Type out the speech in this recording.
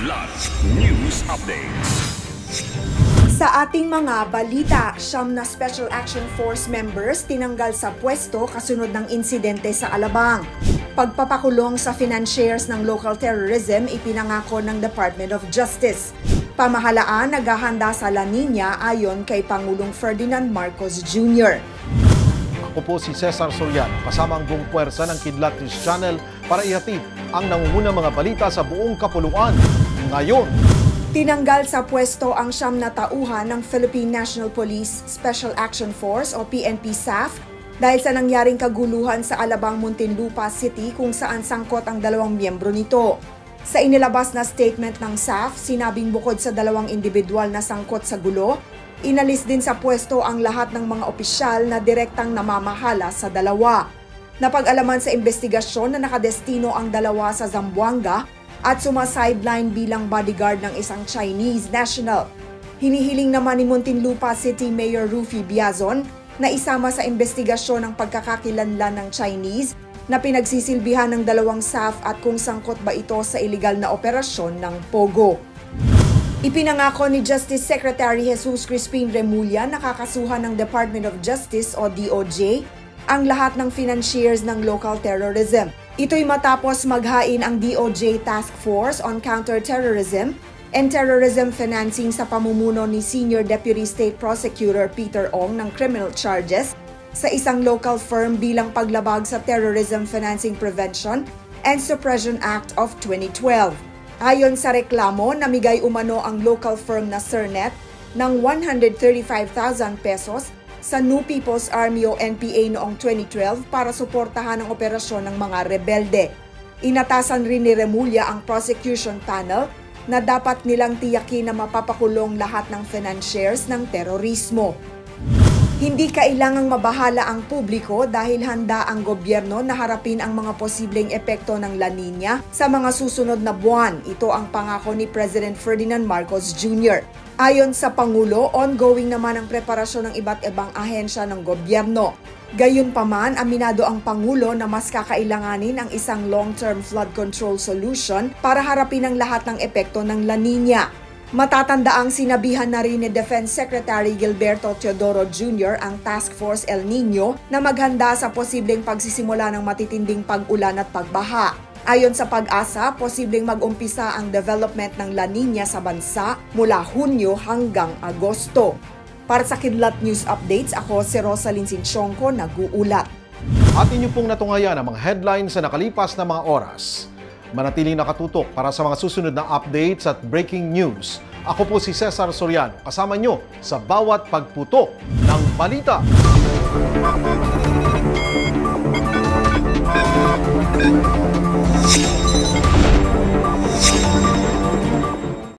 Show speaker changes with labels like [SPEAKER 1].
[SPEAKER 1] Kidlat News Updates.
[SPEAKER 2] Sa ating mga balita, 9 na Special Action Force members tinanggal sa pwesto kasunod ng insidente sa Alabang. Pagpapakulong sa financiers ng local terrorism ipinangako ng Department of Justice. Pamahalaan naghahanda sa La Nina ayon kay Pangulong Ferdinand Marcos Jr.
[SPEAKER 3] Ako po si Cesar Soriano, kasama ang buong puwersa ng Kidlat News Channel para ihatid ang nangungunang mga balita sa buong kapuluan. Ngayon,
[SPEAKER 2] tinanggal sa pwesto ang 9 na tauhan ng Philippine National Police Special Action Force o PNP SAF dahil sa nangyaring kaguluhan sa Alabang, Muntinlupa City kung saan sangkot ang 2 miyembro nito. Sa inilabas na statement ng SAF, sinabing bukod sa 2 individual na sangkot sa gulo, inalis din sa pwesto ang lahat ng mga opisyal na direktang namamahala sa 2. Napag-alaman sa investigasyon na nakadestino ang 2 sa Zamboanga at sumasideline bilang bodyguard ng isang Chinese national. Hinihiling naman ni Muntinlupa City Mayor Rufy Biazon na isama sa investigasyon ang pagkakakilanlan ng Chinese na pinagsisilbihan ng 2 SAF at kung sangkot ba ito sa iligal na operasyon ng Pogo. Ipinangako ni Justice Secretary Jesus Crispin Remulla na kakasuhan ng Department of Justice o DOJ ang lahat ng financiers ng local terrorism. Ito'y matapos maghain ang DOJ Task Force on Counterterrorism and Terrorism Financing sa pamumuno ni Senior Deputy State Prosecutor Peter Ong ng criminal charges sa isang local firm bilang paglabag sa Terrorism Financing Prevention and Suppression Act of 2012. Ayon sa reklamo, namigay umano ang local firm na Sernet ng 135,000 pesos sa New People's Army o NPA noong 2012 para suportahan ang operasyon ng mga rebelde. Inatasan rin ni Remulla ang prosecution panel na dapat nilang tiyakin na mapapakulong lahat ng financiers ng terorismo. Hindi kailangang mabahala ang publiko dahil handa ang gobyerno na harapin ang mga posibleng epekto ng La Nina sa mga susunod na buwan. Ito ang pangako ni President Ferdinand Marcos Jr. Ayon sa Pangulo, ongoing naman ang preparasyon ng iba't ibang ahensya ng gobyerno. Gayunpaman, aminado ang Pangulo na mas kakailanganin ang isang long-term flood control solution para harapin ang lahat ng epekto ng La Nina. Matatandaang sinabihan na rin ni Defense Secretary Gilberto Teodoro Jr. ang Task Force El Nino na maghanda sa posibleng pagsisimula ng matitinding pag-ulan at pagbaha. Ayon sa Pag-asa, posibleng mag-umpisa ang development ng La Nina sa bansa mula Hunyo hanggang Agosto. Para sa Kidlat News Updates, ako si Rosalyn Sinchonco, nag-uulat.
[SPEAKER 3] At inyo pong natungayan ang mga headlines sa nakalipas na mga oras. Manatiling nakatutok para sa mga susunod na updates at breaking news. Ako po si Cesar Soriano, kasama nyo sa bawat pagputok ng balita.